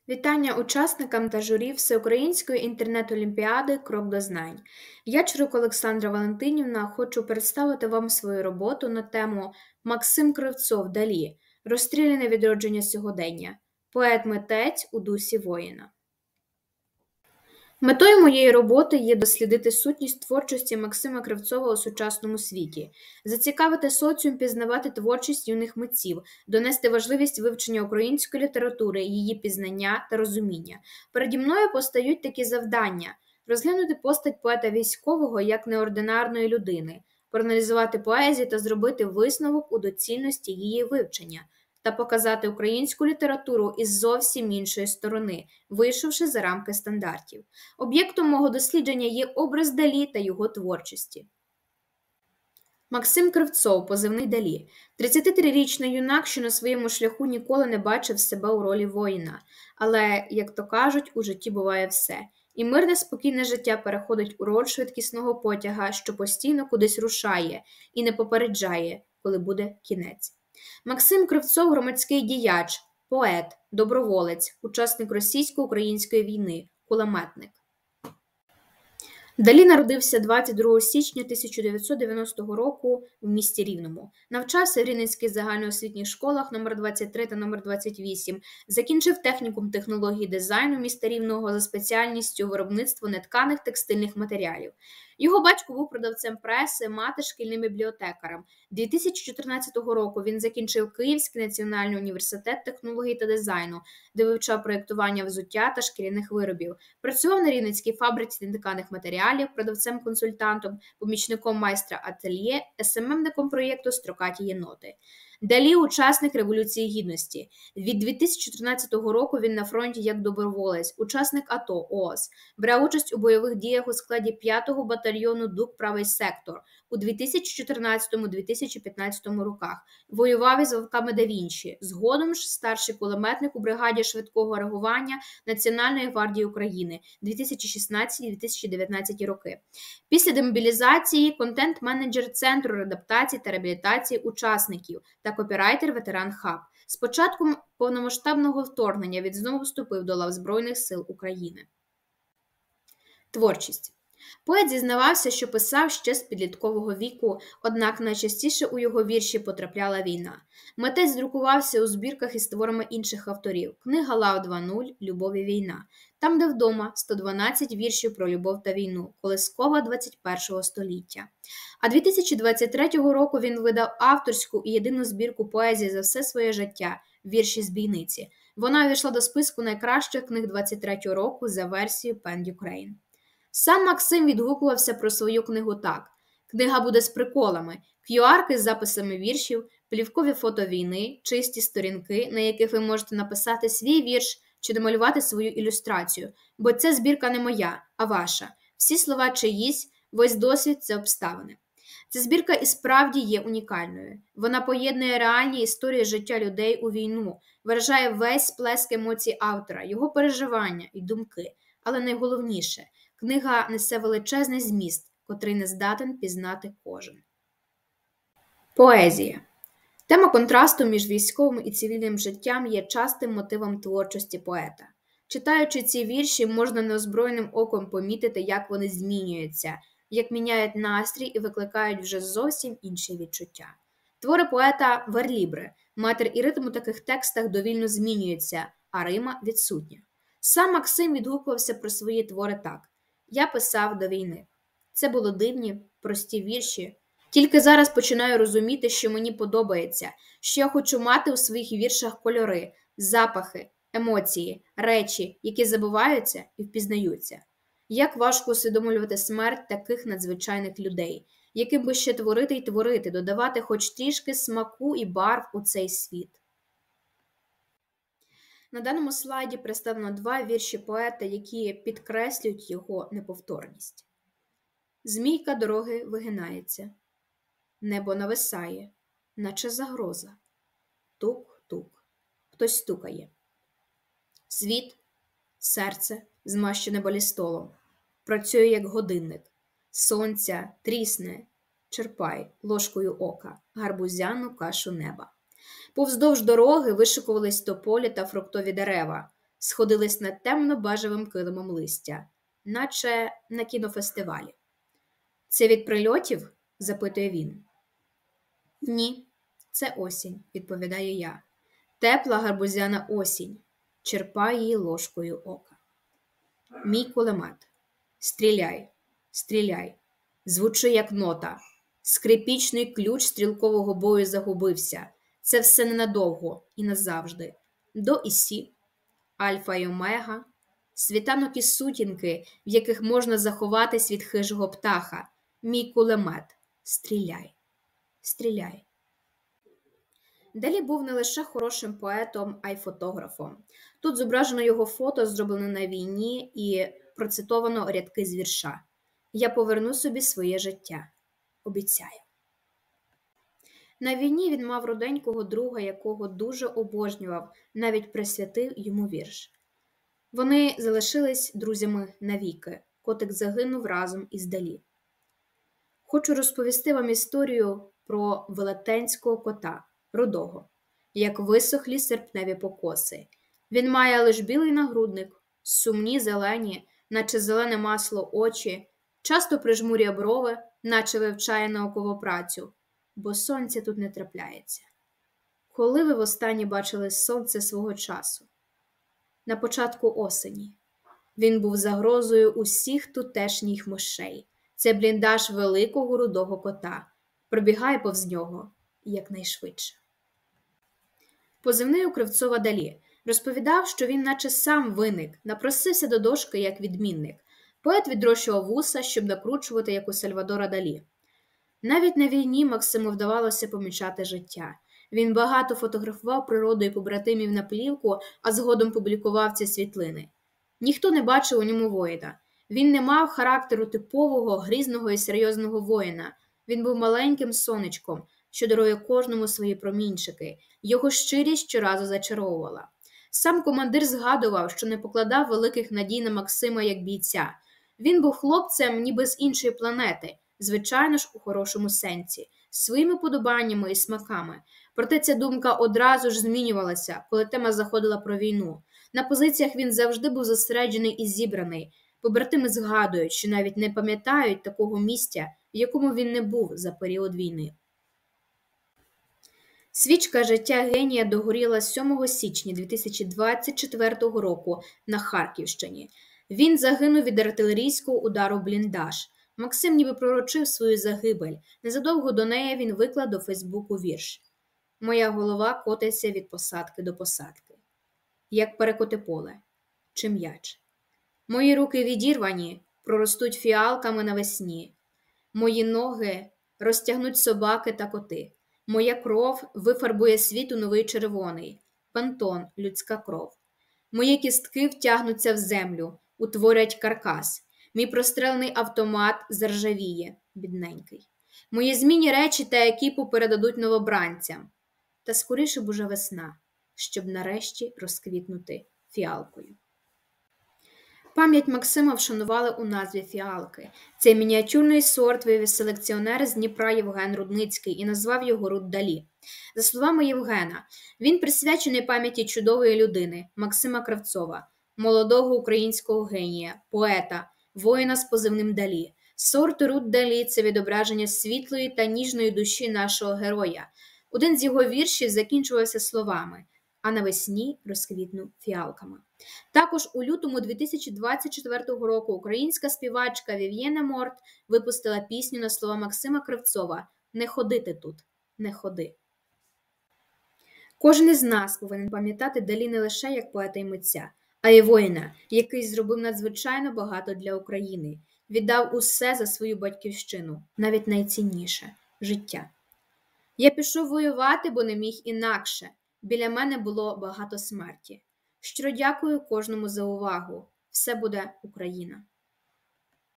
Вітання учасникам та журі Всеукраїнської інтернет-олімпіади «Крок до знань». Я, Чарук Олександра Валентинівна, хочу представити вам свою роботу на тему «Максим Кривцов Далі. Розстріляне відродження сьогодення. Поет-митець у дусі воїна». Метою моєї роботи є дослідити сутність творчості Максима Кривцова у сучасному світі, зацікавити соціум пізнавати творчість юних митців, донести важливість вивчення української літератури, її пізнання та розуміння. Переді мною постають такі завдання – розглянути постать поета військового як неординарної людини, проаналізувати поезію та зробити висновок у доцільності її вивчення, та показати українську літературу із зовсім іншої сторони, вийшовши за рамки стандартів. Об'єктом мого дослідження є образ Далі та його творчості. Максим Кривцов, позивний Далі. 33-річний юнак, що на своєму шляху ніколи не бачив себе у ролі воїна. Але, як то кажуть, у житті буває все. І мирне, спокійне життя переходить у роль швидкісного потяга, що постійно кудись рушає і не попереджає, коли буде кінець. Максим Кривцов – громадський діяч, поет, доброволець, учасник російсько-української війни, кулеметник. Далі народився 22 січня 1990 року в місті Рівному. Навчався в Рівненських загальноосвітніх школах номер 23 та номер 28. Закінчив технікум технології дизайну міста Рівного за спеціальністю виробництво нетканих текстильних матеріалів. Його батько був продавцем преси, мати шкільним бібліотекарем. 2014 року він закінчив Київський національний університет технології та дизайну, де вивчав проєктування взуття та шкіряних виробів. Працював на Рівненській фабриці нетканих матеріалів, продавцем-консультантом, помічником майстра ательє, СММником проєкту «Строкаті єноти». Далі учасник Революції Гідності. Від 2014 року він на фронті як доброволець, учасник АТО, ООС. Брав участь у бойових діях у складі 5-го батальйону ДУК «Правий сектор» у 2014-2015 роках. Воював із вовками да Вінчі. Згодом ж старший кулеметник у бригаді швидкого реагування Національної гвардії України 2016-2019 роки. Після демобілізації контент-менеджер Центру реадаптації та реабілітації учасників та копірайтер ветеран ХАБ. З початком повномасштабного вторгнення він знову вступив до лав Збройних сил України. Творчість. Поет зізнавався, що писав ще з підліткового віку, однак найчастіше у його вірші потрапляла війна. Митець друкувався у збірках із творами інших авторів. Книга Лав 2.0 «Любов і війна». Там, де вдома, 112 віршів про любов та війну, колискова 21 століття. А 2023 року він видав авторську і єдину збірку поезії за все своє життя «Вірші з бійниці». Вона увійшла до списку найкращих книг 23 року за версією Pen Ukraine. Сам Максим відгукувався про свою книгу так. Книга буде з приколами, QR-ки з записами віршів, плівкові фото війни, чисті сторінки, на яких ви можете написати свій вірш чи домалювати свою ілюстрацію, бо ця збірка не моя, а ваша. Всі слова чиїсь, весь досвід – це обставини. Ця збірка і справді є унікальною. Вона поєднує реальні історії життя людей у війну, виражає весь сплеск емоцій автора, його переживання і думки. Але найголовніше – книга несе величезний зміст, котрий не здатен пізнати кожен. Поезія. Тема контрасту між військовим і цивільним життям є частим мотивом творчості поета. Читаючи ці вірші, можна неозброєним оком помітити, як вони змінюються, як міняють настрій і викликають вже зовсім інші відчуття. Твори поета – верлібри, метр і ритм у таких текстах довільно змінюються, а рима відсутня. Сам Максим відгукувався про свої твори так. «Я писав до війни. Це було дивні, прості вірші. Тільки зараз починаю розуміти, що мені подобається, що я хочу мати у своїх віршах кольори, запахи, емоції, речі, які забуваються і впізнаються. Як важко усвідомлювати смерть таких надзвичайних людей, яким би ще творити й творити, додавати хоч трішки смаку і барв у цей світ». На даному слайді представлено два вірші поета, які підкреслюють його неповторність. Змійка дороги вигинається, небо нависає, наче загроза. Тук-тук, хтось стукає. Світ, серце, змащене балістолом, працює як годинник. Сонця трісне, черпай ложкою ока гарбузяну кашу неба. Повздовж дороги вишикувались тополі та фруктові дерева. сходились над темно-бежевим килимом листя, наче на кінофестивалі. «Це від прильотів?» – запитує він. «Ні, це осінь», – відповідаю я. «Тепла гарбузяна осінь», – черпаю її ложкою ока. Мій кулемет. Стріляй, стріляй. Звучу як нота. Скрипічний ключ стрілкового бою загубився. Це все ненадовго і назавжди. До і сі, альфа і омега, світанок і сутінки, в яких можна заховатись від хижого птаха. Мій кулемет. Стріляй, стріляй. Далі був не лише хорошим поетом, а й фотографом. Тут зображено його фото, зроблене на війні, і процитовано рядки з вірша. «Я поверну собі своє життя. Обіцяю». На війні він мав руденького друга, якого дуже обожнював, навіть присвятив йому вірш. Вони залишились друзями навіки. Котик загинув разом із Далі. Хочу розповісти вам історію про велетенського кота, рудого, як висохлі серпневі покоси. Він має лиш білий нагрудник, сумні зелені, наче зелене масло очі, часто прижмурює брови, наче вивчає наукову працю, бо сонця тут не трапляється. Коли ви востаннє бачили сонце свого часу? На початку осені. Він був загрозою усіх тутешніх мишей. Це бліндаж великого рудого кота. Пробігай повз нього якнайшвидше. Позивний у Кривцова Далі. Розповідав, що він наче сам виник, напросився до дошки як відмінник. Поет відрощував вуса, щоб накручувати, як у Сальвадора Далі. Навіть на війні Максиму вдавалося помічати життя. Він багато фотографував природу і побратимів на плівку, а згодом публікував ці світлини. Ніхто не бачив у ньому воїна. Він не мав характеру типового, грізного і серйозного воїна. Він був маленьким сонечком, що дарує кожному свої промінчики. Його щирість щоразу зачаровувала. Сам командир згадував, що не покладав великих надій на Максима як бійця. Він був хлопцем ніби з іншої планети, звичайно ж у хорошому сенсі, своїми подобаннями і смаками. Проте ця думка одразу ж змінювалася, коли тема заходила про війну. На позиціях він завжди був зосереджений і зібраний. Побратими згадують, що навіть не пам'ятають такого місця, в якому він не був за період війни. Свічка життя генія догоріла 7 січня 2024 року на Харківщині. Він загинув від артилерійського удару в бліндаж. Максим ніби пророчив свою загибель. Незадовго до неї він виклав до Фейсбуку вірш. «Моя голова котиться від посадки до посадки. Як перекоти поле. Чи м'яч. Мої руки відірвані, проростуть фіалками навесні. Мої ноги розтягнуть собаки та коти. Моя кров вифарбує світ у новий червоний. Пантон – людська кров. Мої кістки втягнуться в землю, утворять каркас. Мій прострелений автомат заржавіє, бідненький. Мої змінні речі та екіпу передадуть новобранцям. Та скоріше б уже весна, щоб нарешті розквітнути фіалкою». Пам'ять Максима вшанували у назві фіалки. Цей мініатюрний сорт вивіз селекціонер з Дніпра Євген Рудницький і назвав його Руд Далі. За словами Євгена, він присвячений пам'яті чудової людини Максима Кравцова, молодого українського генія, поета, воїна з позивним Далі. Сорт Руд Далі – це відображення світлої та ніжної душі нашого героя. Один з його віршів закінчувався словами «А навесні розквітну фіалками». Також у лютому 2024 року українська співачка Вів'єна Морт випустила пісню на слова Максима Кривцова «Не ходи ти тут, не ходи». Кожен із нас повинен пам'ятати Далі не лише як поета і митця, а й воїна, який зробив надзвичайно багато для України, віддав усе за свою батьківщину, навіть найцінніше – життя. Я пішов воювати, бо не міг інакше. Біля мене було багато смерті. Щиро дякую кожному за увагу. Все буде Україна.